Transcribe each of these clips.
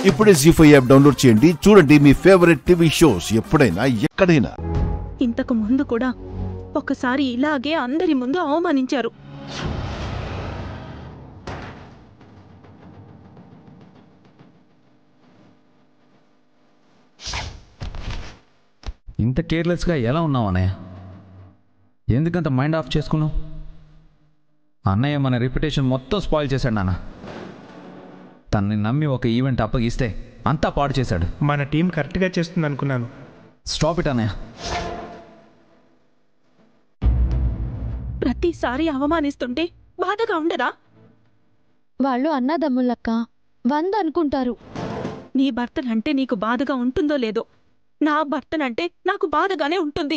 ఇప్పుడే జీ5 app download చేయండి. చూడండి మీ ఫేవరెట్ టీవీ షోస్ ఎప్పుడైనా ఎక్కడైనా. ఇంతకు ముందు కూడా ఒకసారి ఇలాగే అందరి ముందు అవమానించారు. ఇంత కేర్లెస్గా ఎలా ఉన్నావు అన్నయ్య? ఎందుకంత మైండ్ ఆఫ్ చేసుకున్నావు? అన్నయ్య మన రెప్యుటేషన్ మొత్తం స్పాయిల్ చేశాడు నాన్న. తనని నమ్మి ఒక ఈవెంట్ అప్పగిస్తే అంతా పాడు చేశాడు. మన టీం కరెక్ట్గా చేస్తుంది అనుకున్నాను. స్టాప్ ఇట్ అన్నయ్య. ప్రతిసారి అవమానిస్తుంటే బాధగా ఉండరా? వాళ్ళు అన్నదమ్ములక్క 100 అనుకుంటారు. నీ భర్తనంటే నీకు బాధగా ఉంటుందో లేదో, నా భర్తనంటే నాకు బాధగానే ఉంటుంది.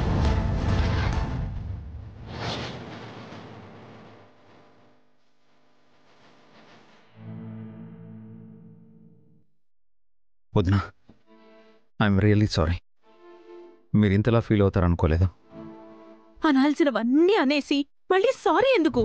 వదినా, ఐఎమ్ రియల్లీ సారీ. మీరు ఇంతలా ఫీల్ అవుతారు అనుకోలేదు. అనాల్సినవన్నీ అనేసి మళ్ళీ సారీ ఎందుకు?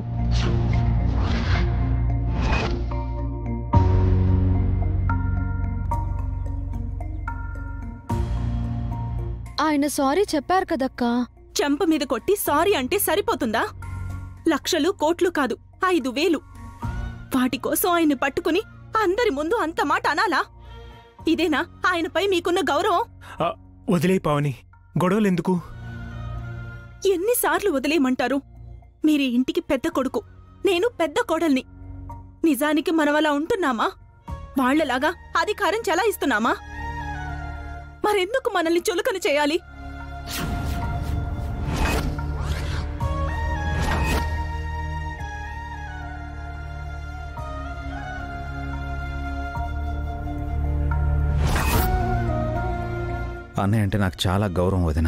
ఆయన సారీ చెప్పారు కదక్కా. చెంప మీద కొట్టి సారీ అంటే సరిపోతుందా? లక్షలు కోట్లు కాదు, 5,000. వాటి కోసం ఆయన్ని పట్టుకుని అందరి ముందు అంత మాట అనాలా? ఇదేనా ఆయనపై మీకున్న గౌరవం? వదిలే పావని, గొడవలెందుకు? ఎన్నిసార్లు వదిలేయమంటారు? మీరీ ఇంటికి పెద్ద కొడుకు, నేను పెద్ద కోడల్ని. నిజానికి మనమలా ఉంటున్నామా? వాళ్లలాగా అధికారం చెలాయిస్తున్నామా? మరెందుకు మనల్ని చులకన చేయాలి? అన్నయ్య అంటే నాకు చాలా గౌరవం వదినా.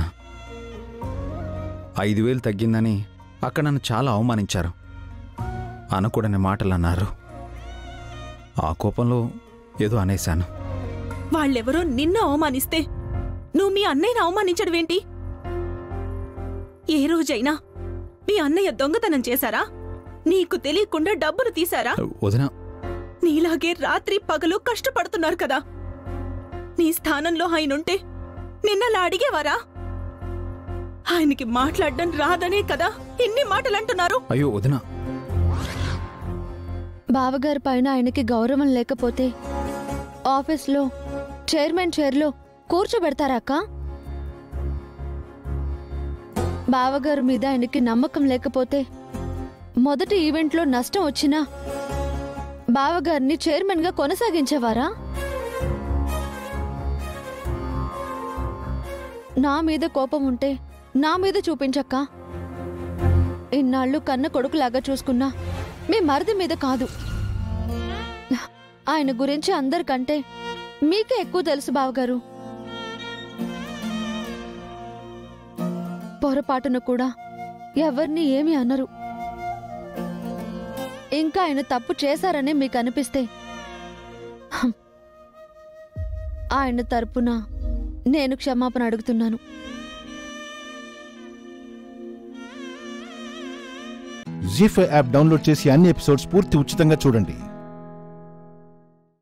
5,000 తగ్గిందని అక్కడ నన్ను చాలా అవమానించారు. అనకూడని మాటలు అన్నారు. ఆ కోపంలో ఏదో అనేశాను. వాళ్ళెవరో నిన్ను అవమానిస్తే నువ్వు మీ అన్నయ్యను అవమానించడమేంటి? ఏ రోజైనా మీ అన్నయ్య దొంగతనం చేశారా? నీకు తెలియకుండా డబ్బులు తీశారా? వదినా, నీలాగే రాత్రి పగలు కష్టపడుతున్నారు కదా. నీ స్థానంలో ఆయనుంటే నిన్నలా అడిగేవారా? ఆయనకి మాట్లాడడం రాదనే కదా ఇన్ని మాటలంటున్నారు. అయ్యో వదినా, బావగారి పైన ఆయనకి గౌరవం లేకపోతే ఆఫీస్లో చైర్మన్ చైర్లో కూర్చోబెడతారాక? బావగారి మీద ఆయనకి నమ్మకం లేకపోతే మొదటి ఈవెంట్లో నష్టం వచ్చినా బావగారిని చైర్మన్గా కొనసాగించేవారా? నా మీద కోపం ఉంటే నా మీద చూపించక్క. ఇన్నాళ్ళు కన్న కొడుకులాగా చూసుకున్నా మీ మరిది మీద కాదు. ఆయన గురించి అందరికంటే మీకే ఎక్కువ తెలుసు బావగారు. పొరపాటును కూడా ఎవరిని ఏమీ అనరు. ఇంకా ఆయన తప్పు చేశారని మీకు అనిపిస్తే ఆయన తరపున నేను క్షమాపణ అడుగుతున్నాను. జీ5 యాప్ డౌన్లోడ్ చేసి అన్ని ఎపిసోడ్స్ పూర్తి ఉచితంగా చూడండి.